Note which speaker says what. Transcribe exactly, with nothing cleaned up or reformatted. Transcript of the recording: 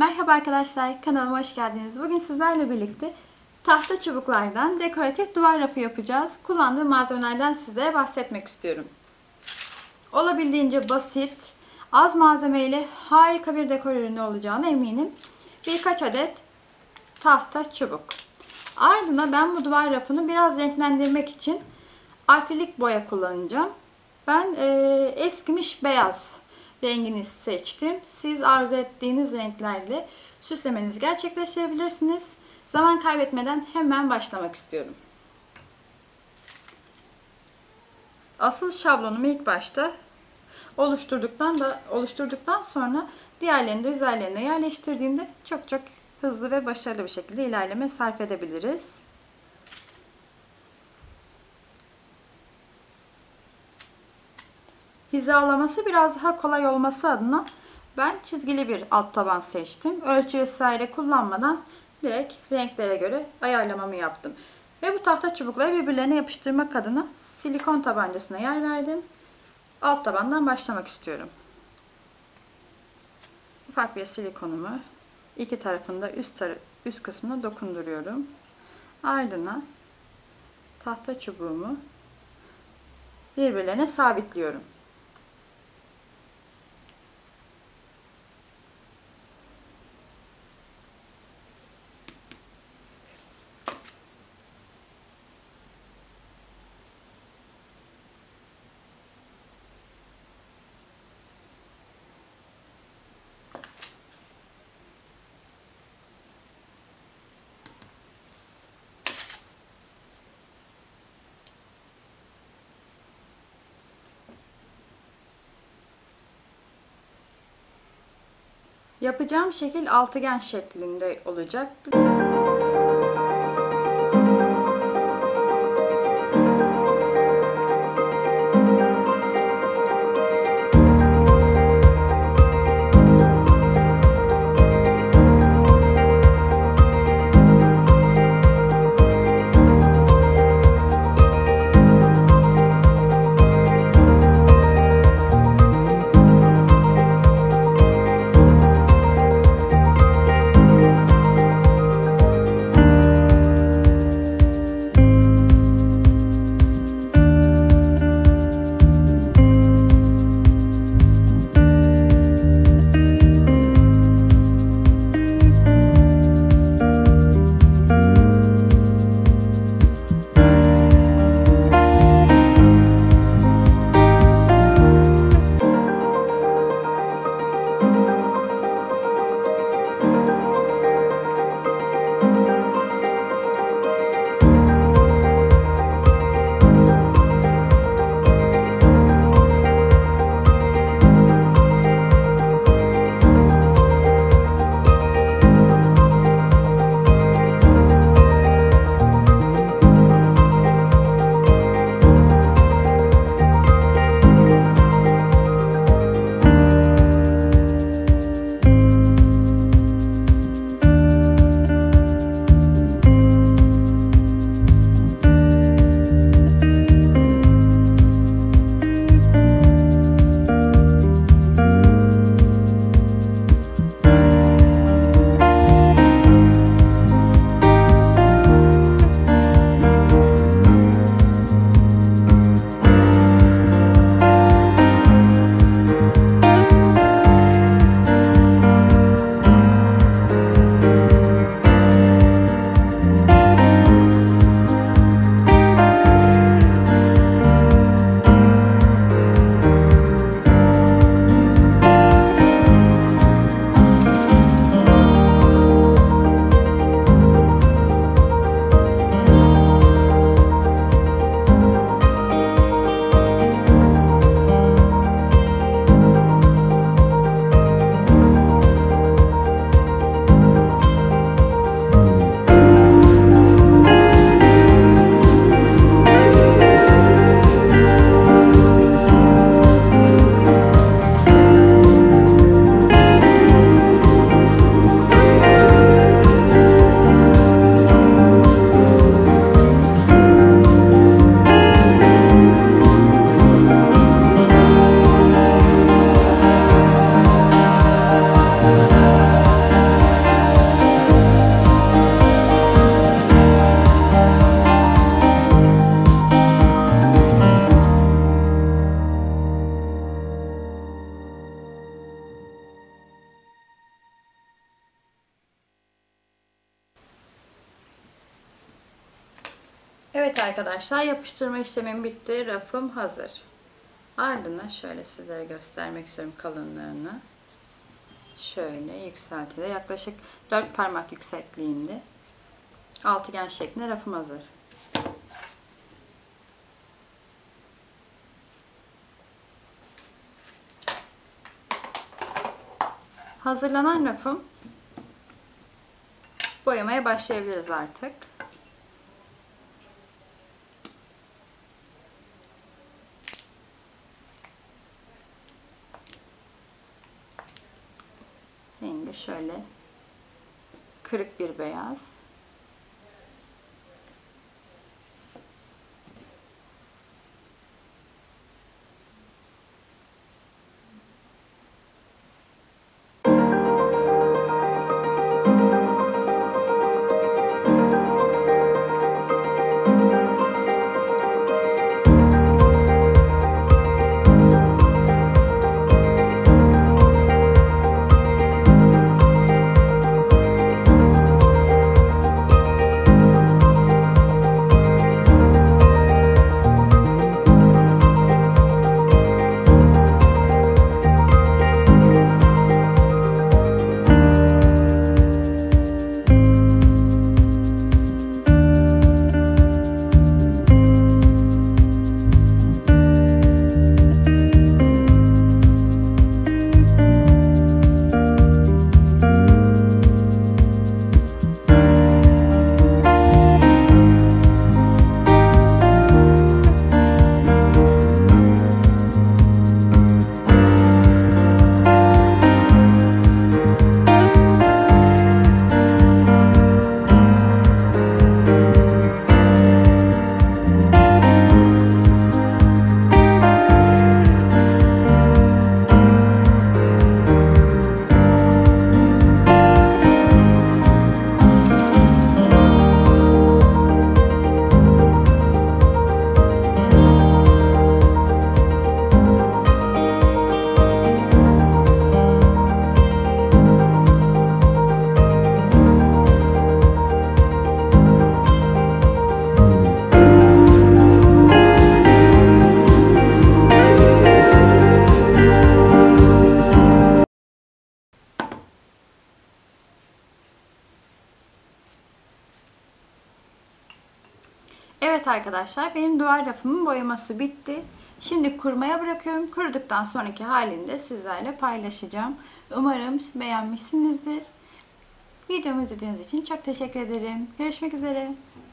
Speaker 1: Merhaba arkadaşlar, kanalıma hoş geldiniz. Bugün sizlerle birlikte tahta çubuklardan dekoratif duvar rafı yapacağız. Kullandığım malzemelerden size bahsetmek istiyorum. Olabildiğince basit, az malzemeyle harika bir dekor ürünü olacağına eminim. Birkaç adet tahta çubuk. Ardından ben bu duvar rafını biraz renklendirmek için akrilik boya kullanacağım. Ben e, eskimiş beyaz rengini seçtim. Siz arzu ettiğiniz renklerle süslemenizi gerçekleştirebilirsiniz. Zaman kaybetmeden hemen başlamak istiyorum. Asıl şablonumu ilk başta oluşturduktan da oluşturduktan sonra diğerlerini de üzerlerine yerleştirdiğimde çok çok hızlı ve başarılı bir şekilde ilerleme sarf edebiliriz. Hizalaması biraz daha kolay olması adına ben çizgili bir alt taban seçtim. Ölçü vesaire kullanmadan direkt renklere göre ayarlamamı yaptım. Ve bu tahta çubukları birbirlerine yapıştırmak adına silikon tabancasına yer verdim. Alt tabandan başlamak istiyorum. Ufak bir silikonumu iki tarafında üst, taraf, üst kısmına dokunduruyorum. Ardından tahta çubuğumu birbirlerine sabitliyorum. Yapacağım şekil altıgen şeklinde olacak. Evet arkadaşlar, yapıştırma işlemim bitti. Rafım hazır. Ardından şöyle sizlere göstermek istiyorum kalınlığını. Şöyle yükseltide yaklaşık dört parmak yüksekliğinde altıgen şeklinde rafım hazır. Hazırlanan rafım boyamaya başlayabiliriz artık. Rengi şöyle kırık bir beyaz. Evet arkadaşlar, benim duvar rafımın boyaması bitti. Şimdi kurumaya bırakıyorum. Kuruduktan sonraki halini de sizlerle paylaşacağım. Umarım beğenmişsinizdir. Videomu izlediğiniz için çok teşekkür ederim. Görüşmek üzere.